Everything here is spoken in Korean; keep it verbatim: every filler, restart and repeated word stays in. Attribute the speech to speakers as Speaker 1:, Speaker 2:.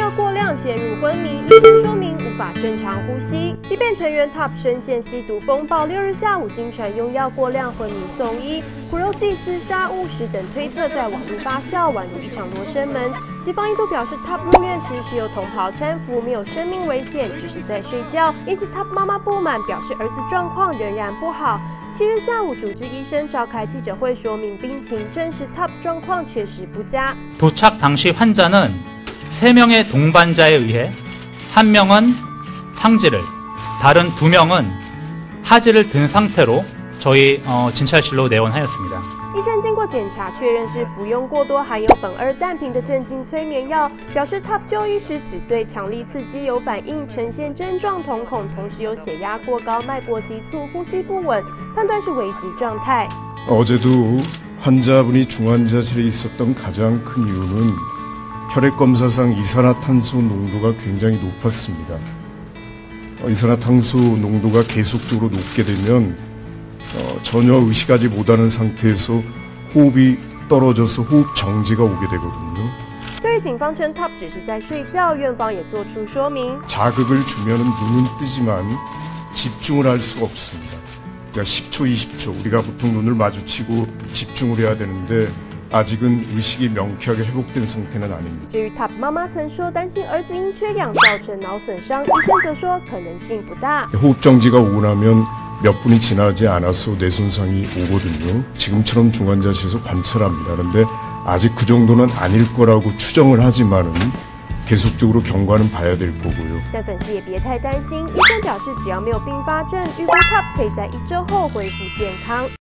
Speaker 1: 药过量陷入昏迷，医生说明无法正常呼吸。B 班成员 Top 深陷吸毒风暴，六日下午经传用药过量昏迷送医，苦肉计、自杀、误食等推测在网络发酵，宛如一场罗生门。警方一度表示 Top 入院时是由同袍搀扶，没有生命危险，只是在睡觉，因此 Top 妈妈不满，表示儿子状况仍然不好。七日下午，主治医生召开记者会说明病情，证实 Top 状况确实不佳。
Speaker 2: 도착 당시 환자는 세 명의 동반자에 의해 한 명은 상지를, 다른 두 명은 하지를 든 상태로 저희 어, 진찰실로 내원하였습니다.
Speaker 1: 医生经过检查，确认是服用过多含有苯二氮平的镇静催眠药，表示 Top 就医时只对强力刺激有反应，呈现症状瞳孔，同时有血压过高、脉搏急促、呼吸不稳，判断是危急状态。
Speaker 3: 어제도 환자분이 중환자실에 있었던 가장 큰 이유는 혈액검사상 이산화탄소 농도가 굉장히 높았습니다. 이산화탄소 농도가 계속적으로 높게 되면 어, 전혀 의식하지 못하는 상태에서 호흡이 떨어져서 호흡 정지가 오게 되거든요.
Speaker 1: 对于警方称 Top 只是在睡觉，院方也做出说明。
Speaker 3: 자극을 주면 눈은 뜨지만 집중을 할 수가 없습니다. 그러니까 십 초, 이십 초 우리가 보통 눈을 마주치고 집중을 해야 되는데 아직은 의식이 명쾌하게 회복된 상태는 아닙니다.
Speaker 1: 至于 Top 妈妈曾说担心儿子因缺氧造成脑损伤，医生则说可能性不大。
Speaker 3: 호흡 정지가 오고 나면 몇 분이 지나지 않아서 뇌 손상이 오거든요. 지금처럼 중환자실에서 관찰합니다. 그런데 아직 그 정도는 아닐 거라고 추정을 하지만은 계속적으로 경과는 봐야 될 거고요.
Speaker 1: 但粉丝也别太担心，医生表示只要没有并发症，预估 Top 可以在一周后恢复健康。